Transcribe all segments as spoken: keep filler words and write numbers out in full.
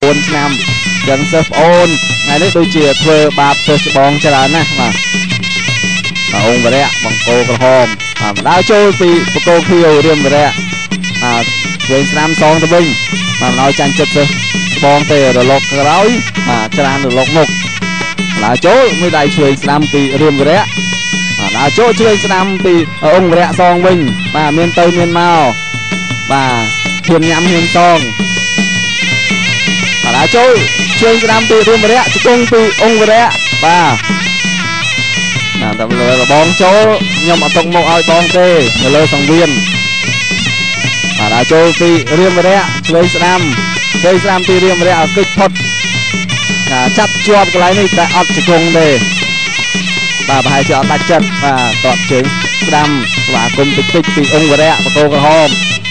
អូនឆ្នាំយ៉ាងសិស្សអូនថ្ងៃនេះដូចជាធ្វើបាបសិស្សច្បងច្រើនណាស់បាទអង្គវរៈបង្គោលក្រហមបាទដើរចូលពីបង្គោលខៀវរៀមវរៈបាទវិញស្នាមសងទៅវិញបាទមិនឲ្យចាញ់ចិត្តសិស្សច្បងទេរលកក្រោយបាទច្រើនរលកមុខដើរចូលមួយដៃឆ្វេងស្នាមពីរៀមវរៈបាទដើរចូលឆ្វេងស្នាមពីអង្គវរៈសងវិញបាទមានទៅមានមកបាទធៀនញ៉ាំហ៊ានសងបាទចូលឆ្វេងស្ដាំពីរៀមវរៈជង្គង់ពីអង្គវរៈបាទណាតែលើបងចូលខ្ញុំអត់ទុកមកឲ្យបងទេនៅលើសង្វៀនបាទដល់ចូលពីរៀមវរៈឆ្វេងស្ដាំឆ្វេងស្ដាំពីរៀមវរៈឲ្យគិចផុតចាប់ជាប់កន្លែងនេះតែអត់ជង្គង់ទេបាទប្រហែលជាអត់ដាច់ចិត្តបាទតបជើងស្ដាំស្វាគមន៍តិចតិចពីអង្គវរៈបង្គោលក្រហម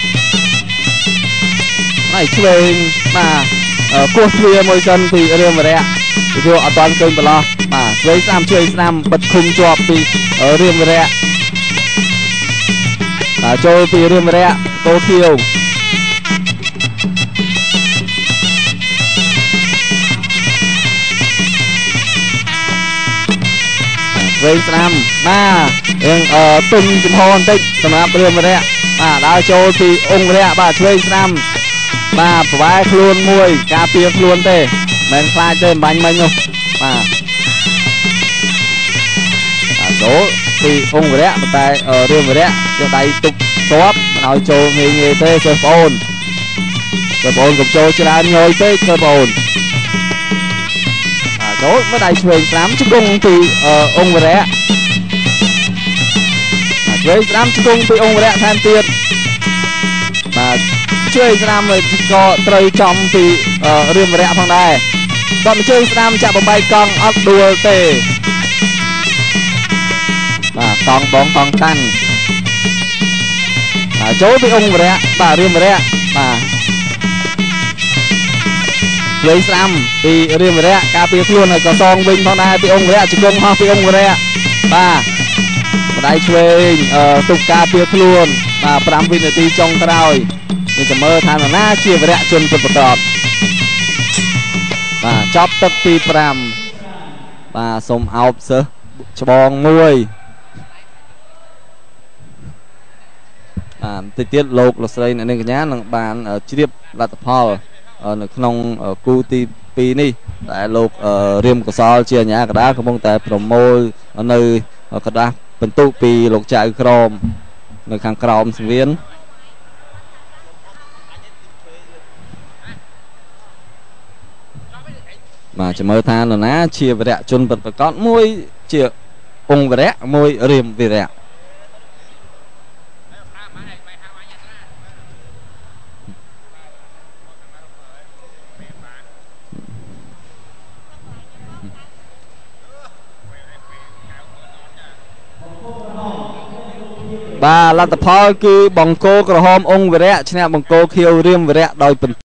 ហើយឆ្វេងបាទគោះទ្វារមួយសិនពីរៀមវរៈពីអត់ទាន់ឃើញបន្លោះបាទឆ្វេងស្ដាំឆ្វេងស្ដាំបិទឃុំជាប់ពីរៀមវរៈបាទចូលពីរៀមវរៈកោខៀវឆ្វេងស្ដាំបាទយើងទុំចំហបន្តិចសម្រាប់រៀមវរៈបាទដើរចូលពីអង្គវរៈបាទឆ្វេងស្ដាំបាទប្រវែខ្លួនមួយការពារខ្លួនទេមិនខ្លាចទេមិនបាញ់មិញនោះបាទបាទចូលពីអង្គវរៈប៉ុន្តែរៀមវរៈយកដៃទប់ជាប់មិនឲ្យចូលងាយងាយទេសិស្សប្អូនសិស្សប្អូនកុំចូលច្រើនញយពេកសិស្សប្អូនបាទចូលមកដៃឆ្វេងស្ដាំជង្គង់ពីអង្គវរៈបាទឆ្វេងស្ដាំជង្គង់ពីអង្គវរៈថែមទៀតបាទឆ្វេងស្ដាំក៏ត្រូវចំពីរៀមវរៈផងដែរគាត់មកជើងស្ដាំចាក់បំបែកកង់អត់ដួលទេបាទកង់បងកង់តាន់បាទចូលពីអង្គវរៈបាទរៀមវរៈបាទឆ្វេងស្ដាំពីរៀមវរៈការពារខ្លួនហើយក៏សងវិញផងដែរពីអង្គវរៈជង្គង់ហោះពីអង្គវរៈបាទម្ដាយឆ្វេងទុកការពារខ្លួនបាទប្រាំវិនាទីចុងក្រោយនេះจะមើលថានរណាជាវរៈជនពិតប្រាកដបាទចប់ទឹកទីប្រាំបាទសូមអោបសិស្សច្បងមួយបាទតិចទៀតលោកលោកស្រីអ្នកនាងកញ្ញានឹងបានជ្រាបលទ្ធផលនៅក្នុងគូទីពីរនេះតែលោករៀមកសលជាអាជ្ញាកណ្ដាលកំពុងតែប្រមូលនៅกระดาษបន្ទុកពីលោកចៅក្រមនៅខាងក្រោមសង្វៀនបាទចាំមើលថានរណាជាវរៈជនពិតប្រាកដមួយជាអង្គវរៈមួយរៀមវរៈបាទលទ្ធផលគឺបង្គោលក្រហមអង្គវរៈឈ្នះបង្គោលខៀវរៀមវរៈដោយ